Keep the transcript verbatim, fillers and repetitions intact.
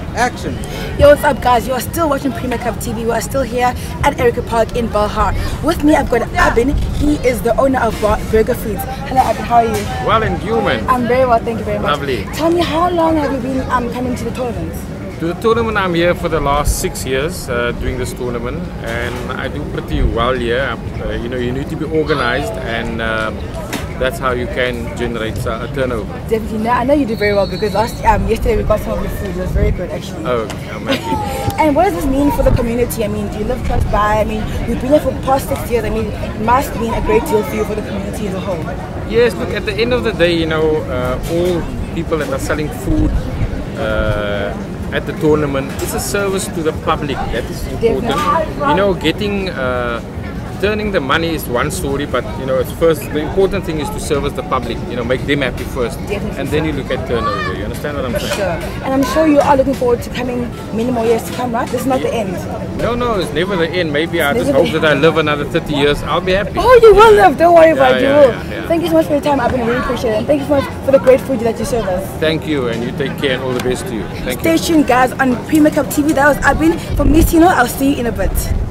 Action. Yo, what's up guys? You are still watching Premier Cup T V. We are still here at Erica Park in Belhar. With me I've got Abin. He is the owner of Burger Foods. Hello Abin, how are you? Well, and you, man. I'm very well, thank you very much. Lovely. Tell me, how long have you been um, coming to the tournament? To the tournament, I'm here for the last six years uh, doing this tournament, and I do pretty well here. Uh, you know, you need to be organized, and uh, that's how you can generate uh, a turnover. Definitely. No, I know you do very well because last um, yesterday we got some of your food. It was very good actually. Oh, I'm happy. And what does this mean for the community? I mean, do you live close by? I mean, you've been here for the past six years. I mean, it must mean a great deal for you, for the community as a whole. Yes, look, at the end of the day, you know, uh, all people that are selling food uh, at the tournament, it's a service to the public. That is important. Definitely. You know, getting uh, turning the money is one story, but you know, it's first the important thing is to service the public. You know, make them happy first, Definitely. And then you look at turnover. You understand what I'm For saying? sure. And I'm sure you are looking forward to coming many more years to come, right? This is not the end. No, no, it's never the end. Maybe I Never just hope that I live another thirty years. I'll be happy. Oh, you will live. Don't worry about it. Yeah, You will. yeah, yeah. Thank you so much for your time. I've been really appreciate it. And thank you so much for the great food that you serve us. Thank you, and you take care, and all the best to you. Thank Stay you. tuned, guys, on Premier Cup T V. That was Abin from Missino. I'll see you in a bit.